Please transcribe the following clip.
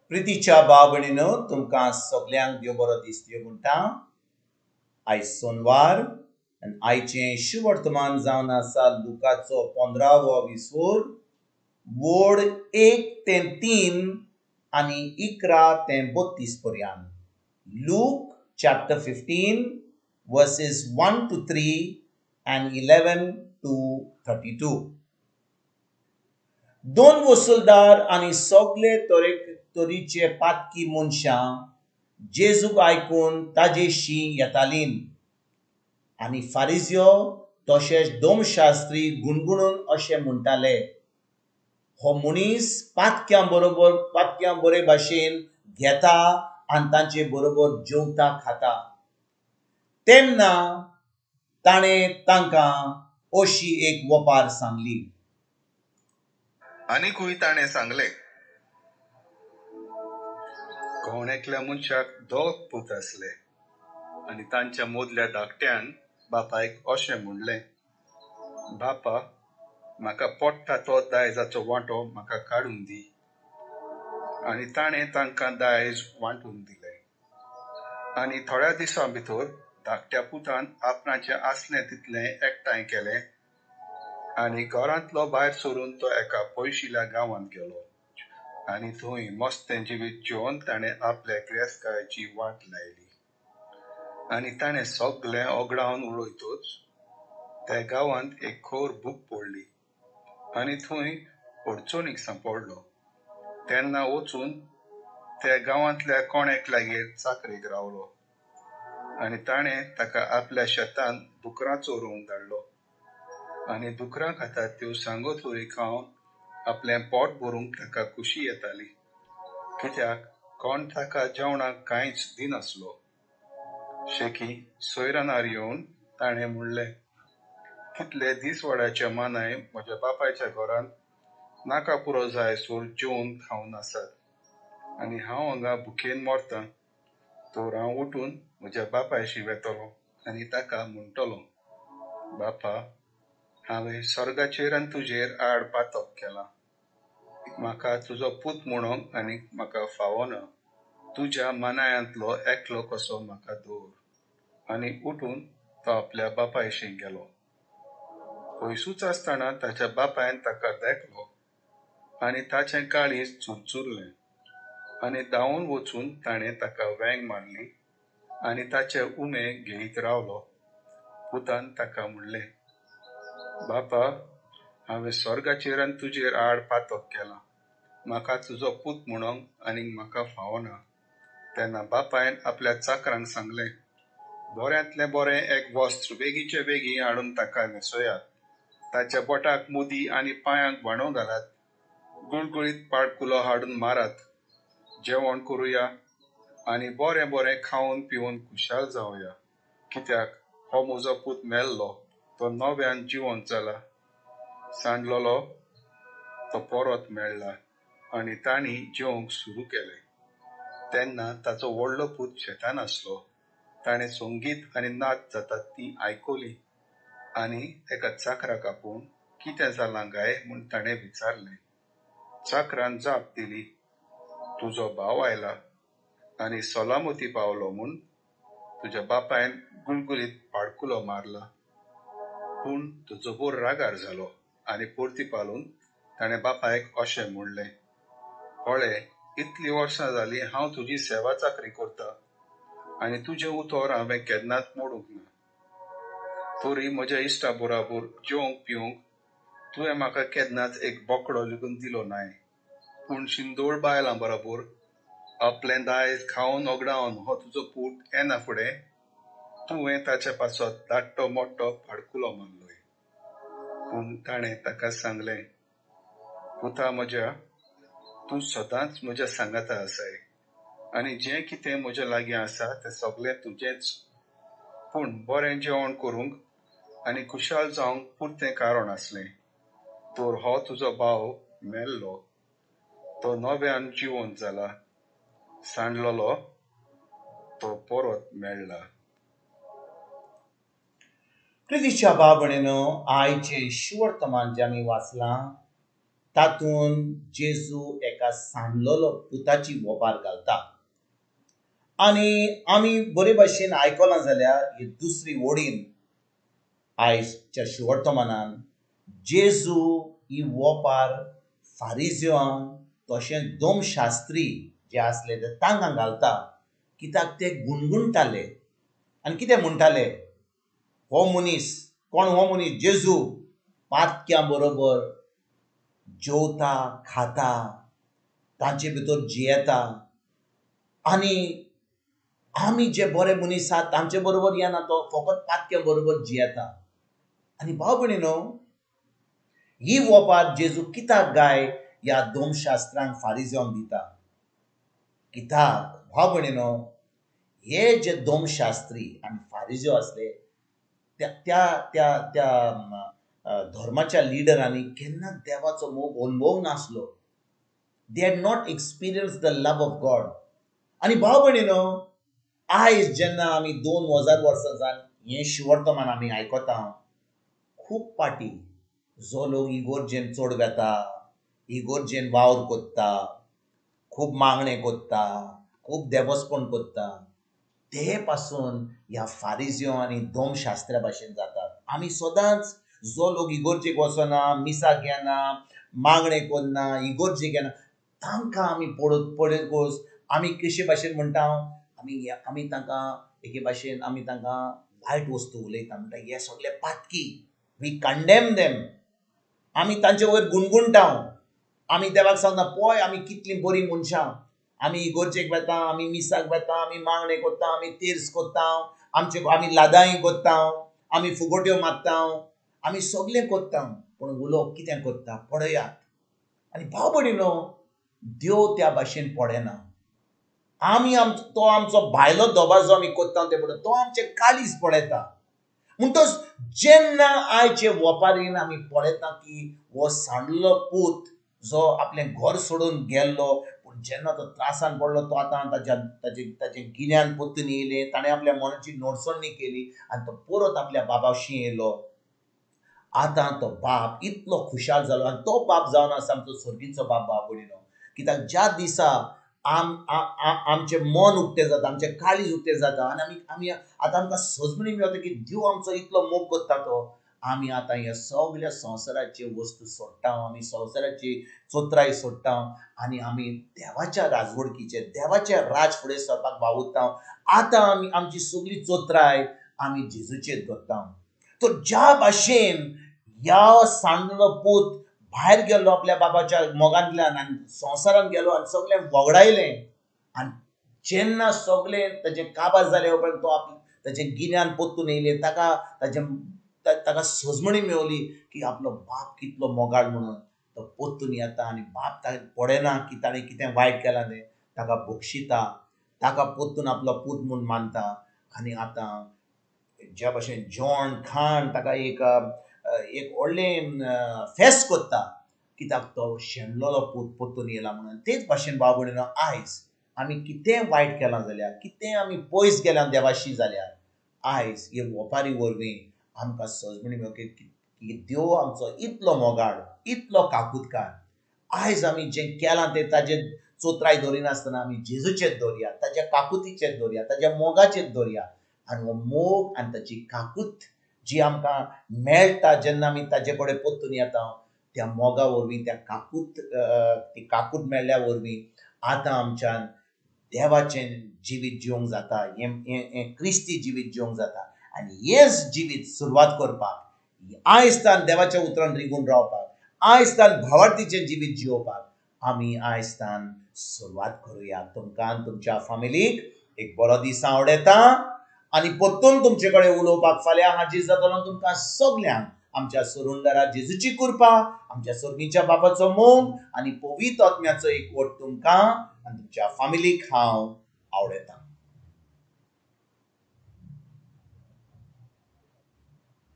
प्रितीच्या बाबणीनो तुमकां सगल्यांक देव बरो दीस दिवं म्हणटा. आयज सोनवार आनी आयचें शुभ वर्तमान जावन आसा लुकाचो 15वो विसवोर वोड 1 ते 3 आनी 11 ते 32 पर्यंत. Luke chapter 15 verses 1 to 3 and 11 to 32. दोन वसूलदार आनी सगळे तरेचे पातकी मनशां जेजूक आयकून ताजेशी येतालीं आनी फारिजियो तशेंच धर्मशास्त्री गुणगुणून अशें म्हणटाले, हो मनीस पातक्यां बरे भाशेन घेता आनी तांचे बरोबर जेवता खाता. तेन्ना ताणें तांकां अशी एक वपार सांगली. आनीकूय ताणें सांगलें, कोण एकल्या मनशाक दोग पूत आसले आनी तांच्या मोदल्या धाकट्यान बापायक अशें म्हणलें, बापा, म्हाका पडटा तो दायजाचो वांटो म्हाका काडून दी. आनी ताणें तांकां दायज वांटून दिलें. आनी थोड्या दिसां भितर धाकट्या पुतान आपणाचें आसलें तितलें एकठांय केलें आनी घरांतलो भायर सरून तो एका पयशिल्ल्या गांवांत गेलो. आनी थंय मस्तें जिवीत जेवन ताणें आपल्या क्रेस्कायाची वाट लायली. आनी ताणें सगळें ओगडावन उडयतच त्या गांवांत एक खोर भूक पडली आनी थंय अडचणीक सांपडलो. तेन्ना वचून त्या गांवांतल्या कोणेक लागीं चाकरेक रावलो आनी ताणें ताका आपल्या शेतांत दुकरां चोरूंक धाडलो. आनी दुकरां खाता त्यो सांगोचोरी खावन आपलें पोट भरूंक ताका खुशी येताली, कित्याक कोण ताका जेवणाक कांयच दिनासलो. शेकी सोयरानार येवन ताणें म्हणलें, कितले दिसवाड्याचे मानाय म्हज्या बापायच्या घरांत नाका पुरो जायसर जेवन खावन आसात आनी हांव हांगा भुकेन मरतां. तर हांव उठून म्हज्या बापायशी वेतलो आनी ताका म्हणटलो, बापा, हांवें स्वर्गाचेर आनी तुजेर आड पातक केलां. म्हाका तुजो पूत म्हणूंक आनीक म्हाका फावना. तुज्या मानायांतलो एकलो कसो म्हाका दवर. आनी उठून तो आपल्या बापायशी गेलो. पयसूच आसतना ताच्या बापायन ताका देखलो आनी ताचें काळीज चुरचुरलें. आनी धांवून वचून ताणें ताका वेंग मारली आनी ताचे उमेग घेयत रावलो. पुतान ताका म्हणलें, बापा, हांवें स्वर्गाचेर आनी तुजेर आड पातक केलां. म्हाका तुजो पूत म्हणूंक आनीक म्हाका फावना. तेन्ना बापायन आपल्या चाकरांक सांगलें, बऱ्यांतलें बरें एक वस्त्र बेगीचे बेगीन हाडून ताका न्हेसोयात. ताच्या बोटाक मुदी आनी पांयांक बाणो घालात. गुळगुळीत पाडकुलो हाडून मारात. जेवण करुया आनी बरें बरें खावन पिवन खुशाल जावया, कित्याक हो म्हजो पूत मेल्लो, तो नव्यान जिवंत जाला. सांडलोलो, तो परत मेळ्ळा. आनी तांणी जेवंक सुरू केलें. तेन्ना ताचो व्हडलो पूत शेतान आसलो. ताणें संगीत आनी नाच जातात ती आयकली आनी एका चाकराक आपोवन कितें जालां गाय म्हूण ताणें विचारलें. चाकरान जाप दिली, तुजो भाव आयला आनी सलामती पावलो म्हूण तुज्या बापायन गुळगुळीत पाडकुलो मारला. पूण तो जबोर रागार जालो आनी परतीपालून ताणें बापायक अशें म्हणलें, हळे, इतलीं वर्सां जालीं हांव तुजी सेवा चाकरी करतां आनी तुजें उतर हांवें केन्नाच मोडूंक ना. तरी म्हज्या इश्टा बरोबर जेवंक पिवंक तुवें म्हाका केन्नाच एक बोकडो लेगून दिलो नाय. पूण शिंदोळ बायलां बरोबर आपलें दायज खावन ओगडावन हो तुजो पूत येना फुडें तुवें ताच्या पासत धाकटो मोठो पाडकुलो मारलोय. पूण ताणें ताका सांगलें, पुता म्हज्या, तूं सदांच म्हज्या सांगाता आसाय आनी जें कितें म्हज्या लागीं आसा तें सगळें तुजेंच. पूण बरें जेवण करूंक आनी खुशाल जावंक पुरतें कारण आसलें. तर हो तुजो भाव मेल्लो, तो नव्यान जिवंत जाला. सांडलोलो, तो परत मेळ्ळा. प्रितीच्या बाबणेनो, आयचें शुभ वर्तमान जें आमी वाचलां तातून जेजू एका सांडलेलो पुताची वोपार घालता. आनी आमी बरे भाशेन आयकलां जाल्यार ही दुसरी ओडीन आयजच्या शिवर्तमानान जेजू ही वोपार फारिझेवांक तशेंच धर्मशास्त्री जे आसले ते तांकां घालता, कित्याक ते गुणगुणटाले आनी कितें म्हणटाले, हो मनीस कोण, हो मनीस जेजू पातक्यां बरोबर जेवता खाता, तांचे भितर जियेता, आनी आमी जे बरे मनीस आहात तांचे बरोबर येना, तो फकत पातक्या बरोबर जियेता. आनी भाव भयणीनो, ही वोपार जेजू कित्याक गाय ह्या धर्मशास्त्रांक फारिझेवांक दिता? कित्याक भाव भयणीनो, हे जे धर्मशास्त्री आनी फारिझेव आसले त्या त्या त्या धर्माच्या लिडरांनी केन्ना देवाचो मोग अनुभव नासलो. They had not experience the love of God. आनी भाव भयणीनो, आयज जेन्ना आमी 2000 वर्सां जावन हें शिवर्तमान आमी आयकता, खूब पाटी जो लोक इगोर्जेन चोड वेता, इगोर्जेन वावर कोत्ता, खूब मागणे कोत्ता, खूब देवस्पण कोत्ता, ते पासून ह्या फारिझेव आनी धर्मशास्त्रा भाशेन जातात. आमी सदांच जो लोक इगोर्जेक वचना, मिसाक घेना, मागणे कोन्ना, इगोर्जेक घेना, तांकां आमी पळयत आमी कशे भाशेन म्हणटा, आमी तांकां एके भाशेन आमी तांकां वायट वस्तू उलयता, म्हणटा हे सगळे पातकी, वी कंडेम देम. आमी तांचे वयर गुणगुणटा, आमी देवाक सांगता पळय आमी कितलीं बरीं मनशां, आमी इगोर्जेक वेता, आमी मिसाक वेता, आमी मागणे कोत्ता, आमी तेर्स कोत्ता, आमी लादाई कोत्ता, आमी फुगोट्यो मारता, आमी सगळें कोत्ता, पूण उलोवप कितें कोत्ता पळयात. आनी भाव भयणीनो, देव त्या भाशेन पळयना. आमी तो आमचो भायलो दोबा जो आमी कोत्ता ते पळय, तो आमचें काळीज पळयता. म्हणटच जेन्ना आयचे वोपारीन आमी पळयता की हो सांडलो पूत जो आपलें घर सोडून गेल्लो, पूण जेन्ना तो त्रासान पडलो, तो आतां ताचे गिन्यान पोत्तून येयलें, ताणें आपल्या मनाची नोडसणणी केली आनी तो परत आपल्या बाबाशी येयलो. आतां तो बाप इतलो खुशाल जालो, आनी तो बाप जावन आसा आमचो सर्गीचो बाप. भाव भयणीनो, कित्याक ज्या दिसा आमचें मन उक्तें जाता, आमचें काळीज उक्तें जाता, आनी आमी आतां आमकां सजमणी मेळटा की देव आमचो इतलो मोग करता, तो आमी आतां ह्या सगळ्या संवसाराचे वस्तू सोडटा, आमी संवसाराची चोत्राय सोडटा, आनी आमी देवाच्या राजवडकीचे, देवाच्या राज फुडें सरपाक वावुरता. आतां आमी आमची सगळी चोत्राय आमी जेजूचेर दवरता. तो ज्या भाशेन ह्या सांडलो पूत भायर गेलो आपल्या बाबाच्या मोगांतल्यान आनी संवसारान गेलो आनी सगळें वगडायलें, आनी जेन्ना सगळें ताचें काबार जालें उपरांत तो ताचें गिन्यान पोत्तून येयलें, ताका सजमणी मेवली की आपलो बाप कितलो मोगाळ म्हणून. तो पोत्तून येता आनी बाप ताका पळयना की ताणें कितें वायट केलां तें, ताका बक्षिता, ताका पोत्तून आपलो पूत म्हूण मानता. आनी आतां ज्या भाशेन जेवण खाण ताका एक व्हडलें फेस्त कोत्ता, कित्याक तो शेणलोलो पूत पोत्तून येयला म्हणून. तेच भाशेन भाव भयणीनो, आयज आमी कितें वायट केलां जाल्यार, कितें आमी पयस गेल्यां देवाशी जाल्यार, आयज हे वोपारी वरवीं आमकां सजमणी मेळटा की देव आमचो इतलो मोगाळ, इतलो काकूतकार. आयज आमी जें केलां तें ताजें चोत्राय दवरिनासतना आमी जेजूचेर दवरया, ताच्या काकुतीचेर दवरया, ताच्या मोगाचेर दवरया. आनी हो मोग आनी ताची काकूत जी आमकां मेळटा जेन्ना आमी ताजे कडेन पोत्तून येता, त्या मोगा वरवीं, त्या ती काकूत मेळ्ळ्या वरवीं आतां आमच्यान देवाचें जिवीत जिवंक जाता, हें क्रिस्ती जिवीत जिवंक जाता. आनी हेंच जिवीत सुरवात करपाक, आयजतान देवाच्या उतरान रिगून रावपाक, आयजतान भावार्थीचें जिवीत जिवपाक आमी आयजतान सुरवात करुया. तुमकां आनी तुमच्या फॅमिलीक एक बरो दीस आवडेता, आनी परतून तुमचे कडेन उलोवपाक फाल्यां हाजीर जातलो. तुमकां सगल्यांक आमच्या सुरुंदरा जेजूची कृपा, आमच्या सर्गीच्या बापाचो मोग आनी पवित्र आत्म्याचो एकवट तुमकां आनी तुमच्या फॅमिलीक हांव आवडयतां.